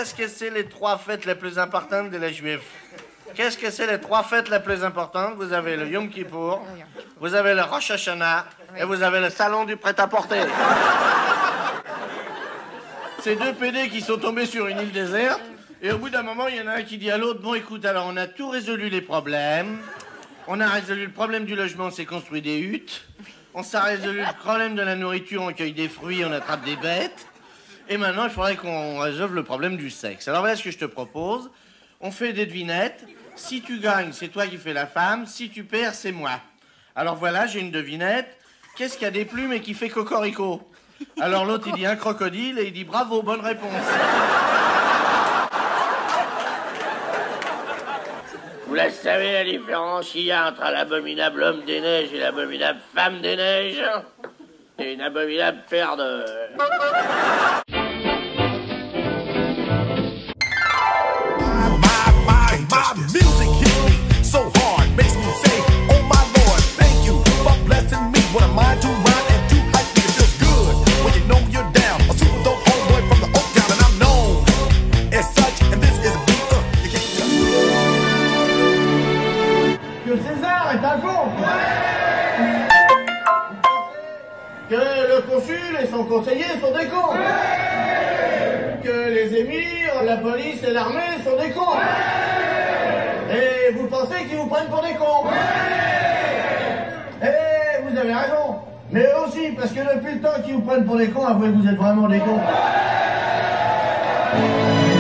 qu'est-ce que c'est les 3 fêtes les plus importantes de les Juifs? Qu'est-ce que c'est les 3 fêtes les plus importantes? Vous avez le Yom Kippour, vous avez le Rosh Hashanah et vous avez le salon du prêt-à-porter. C'est 2 PD qui sont tombés sur une île déserte et au bout d'un moment, il y en a un qui dit à l'autre, bon écoute, alors on a tout résolu les problèmes. On a résolu le problème du logement, on s'est construit des huttes. On s'est résolu le problème de la nourriture, on cueille des fruits, on attrape des bêtes. Et maintenant, il faudrait qu'on résolve le problème du sexe. Alors voilà ce que je te propose. On fait des devinettes. Si tu gagnes, c'est toi qui fais la femme. Si tu perds, c'est moi. Alors voilà, j'ai une devinette. Qu'est-ce qu'il y a des plumes et qui fait cocorico? Alors l'autre, il dit un crocodile et il dit bravo, bonne réponse. Vous la savez la différence qu'il y a entre l'abominable homme des neiges et l'abominable femme des neiges? Et une abominable paire de... My music hits me so hard, makes me say, oh my Lord, thank you for blessing me. What a mind to rhyme and to hype me, it feels good when you know you're down. A super dope homeboy from the Oak Town, and I'm known as such, and this is a beat you can't touch. Que César est un con. Que le consul et son conseiller sont des cons. Que les émirs, la police et l'armée sont des cons. Et vous pensez qu'ils vous prennent pour des cons? Et vous avez raison. Mais aussi, parce que depuis le temps qu'ils vous prennent pour des cons, avouez que vous êtes vraiment des cons.